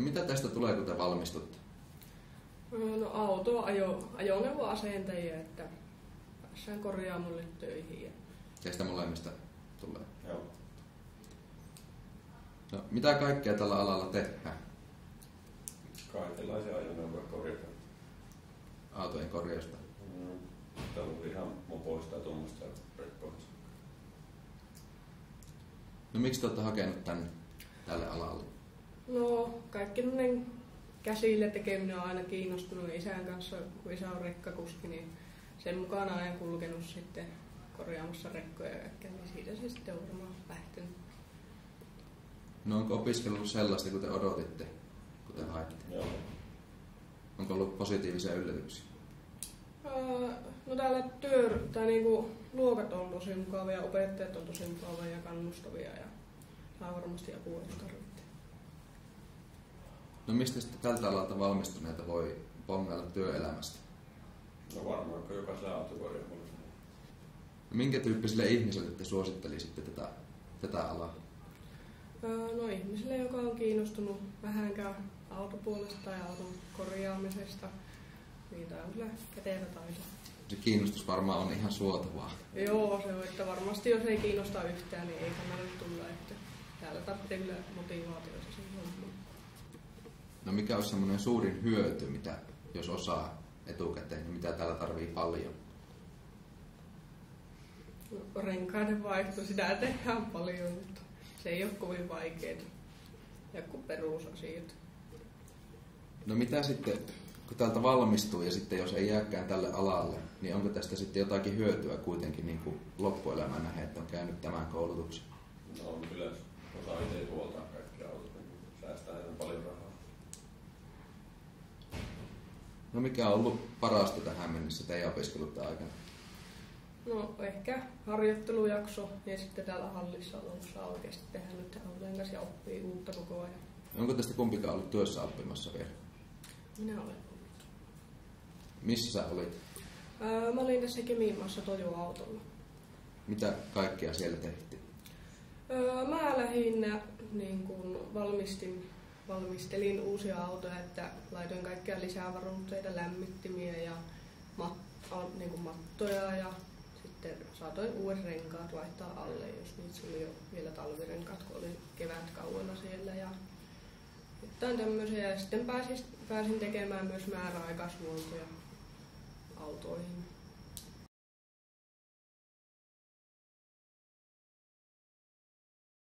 No mitä tästä tulee, kun te valmistutte? No ajoneuvoasentajia, että päässään korjaamolle töihin. Teistä molemmista tulee? Joo. No, mitä kaikkea tällä alalla tehdään? Kaikenlaisia ajoneuvoja korjataan. Autojen korjausta? Tämä on ihan mopoista ja tuommoista rekkoista. No miksi te olette hakenut tälle alalle? No kaikki käsillä tekeminen on aina kiinnostunut isän kanssa, kun isä on rekkakuski, niin sen mukana aina kulkenut sitten korjaamassa rekkoja ja kaikkea, niin siitä se sitten on varmaan lähtenyt. No onko opiskellut sellaista, kun te odotitte, kun te haitte? Joo. Onko ollut positiivisia yllätyksiä? No täällä luokat on tosi mukavia, opettajat on tosi mukavia ja kannustavia ja saa varmasti apua, jos tarvitsee. No mistä sitten tältä alalta valmistuneita voi pongailla työelämästä? No varmaan, kun jokaisella autokorjaamolla. No minkä tyyppisille ihmisille te suosittelisitte tätä alaa? No ihmisille, joka on kiinnostunut vähänkään autopuolesta tai auton korjaamisesta, niin tämä on kyllä kätevä taito. Se kiinnostus varmaan on ihan suotavaa. Joo, se on, että varmasti jos ei kiinnosta yhtään, niin ei kannata tulla. Että täällä tarvitsee kyllä motivaatiota siihen hommaan. No mikä on semmoinen suurin hyöty, mitä jos osaa etukäteen, niin mitä täällä tarvii paljon? No, renkaiden vaihto, sitä tehdään paljon, mutta se ei ole kovin vaikeaa. Joku perusasiat. No mitä sitten, kun täältä valmistuu ja sitten jos ei jääkään tälle alalle, niin onko tästä sitten jotakin hyötyä kuitenkin niin kuin loppuelämään nähdä, että on käynyt tämän koulutuksen? No on kyllä, osaa itse huoltaa kaikkia autot, niin säästää enemmän paljon rahaa. No mikä on ollut parasta tähän mennessä teidän opiskelutta aikana? No ehkä harjoittelujakso ja sitten täällä hallissa on saa oikeasti tehdä nyt autojen kanssa ja oppii uutta koko ajan. Onko tästä kumpikaan ollut työssä oppimassa vielä? Minä olen ollut. Missä sä olit? Mä olin tässä Kemiinmaassa Tojo-autolla. Mitä kaikkea siellä tehtiin? Mä lähinnä niin kun valmistelin uusia autoja, että laitoin kaikkia lisävarusteita, lämmittimiä ja mattoja ja sitten saatoin uudet renkaat laittaa alle, jos niitä oli jo vielä talvirenkaat, kun olin kevätkaudella siellä. Ja jotain tämmöisiä. Ja sitten pääsin tekemään myös määräaikaishuoltoja autoihin.